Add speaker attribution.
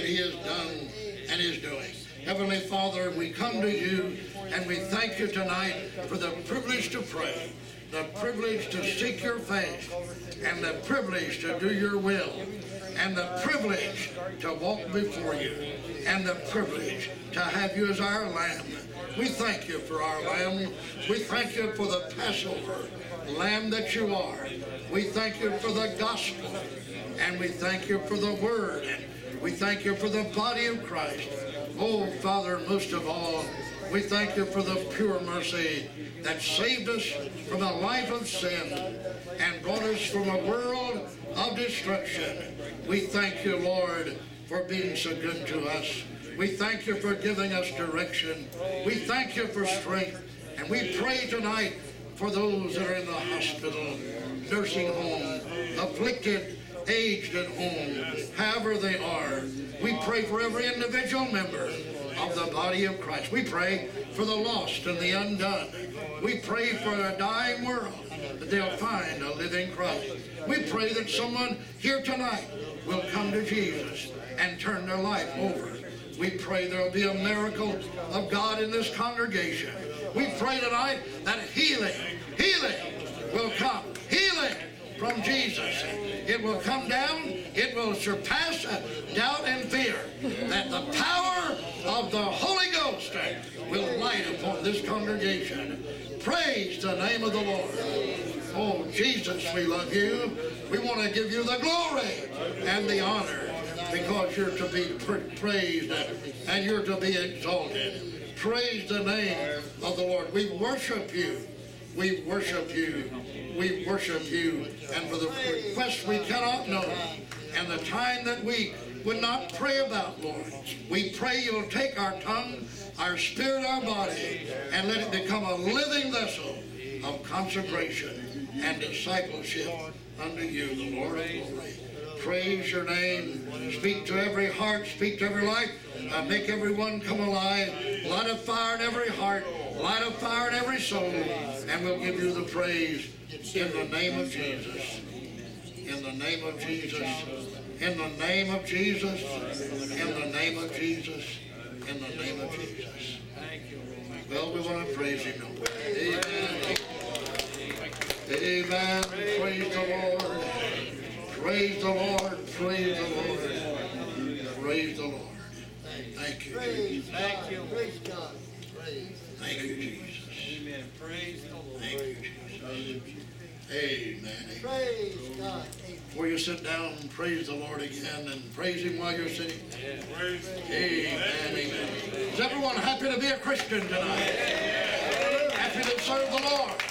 Speaker 1: He has done and is doing. Heavenly Father, we come to you and we thank you tonight for the privilege to pray, the privilege to seek your face, and the privilege to do your will, and the privilege to walk before you, and the privilege to have you as our Lamb. We thank you for our Lamb. We thank you for the Passover Lamb that you are. We thank you for the gospel, and we thank you for the word. We thank you for the body of Christ. Oh, Father, most of all, we thank you for the pure mercy that saved us from a life of sin and brought us from a world of destruction. We thank you, Lord, for being so good to us. We thank you for giving us direction. We thank you for strength. And we pray tonight for those that are in the hospital, nursing home, afflicted, aged at home, however they are. We pray for every individual member of the body of Christ. We pray for the lost and the undone. We pray for a dying world that they'll find a living Christ. We pray that someone here tonight will come to Jesus and turn their life over. We pray there'll be a miracle of God in this congregation. We pray tonight that healing will come. Healing from Jesus. It will come down. It will surpass doubt and fear. That the power of the Holy Ghost will light upon this congregation. Praise the name of the Lord. Oh, Jesus, we love you. We want to give you the glory and the honor because you're to be praised and you're to be exalted. Praise the name of the Lord. We worship you. We worship you. We worship you. And for the requests we cannot know and the time that we would not pray about, Lord, we pray you'll take our tongue, our spirit, our body, and let it become a living vessel of consecration and discipleship unto you, the Lord of glory. Praise your name. Speak to every heart. Speak to every life. Make everyone come alive. Light a fire in every heart. Light a fire in every soul. And we'll give you the praise in the name of Jesus. In the name of Jesus. In the name of Jesus. In the name of Jesus. In the name of Jesus. Well, we want to praise him. Amen. Amen. Praise the Lord. Praise the Lord. Praise the Lord. Praise the Lord. Thank you, Jesus.
Speaker 2: Thank you. Praise God. Praise.
Speaker 1: Thank you, Jesus.
Speaker 2: Amen. Praise the Lord.
Speaker 1: Thank you, Jesus. Amen.
Speaker 2: Praise God.
Speaker 1: Before you sit down, praise the Lord again and praise him while you're sitting. Amen. Amen. Is everyone happy to be a Christian tonight? Happy to serve the Lord?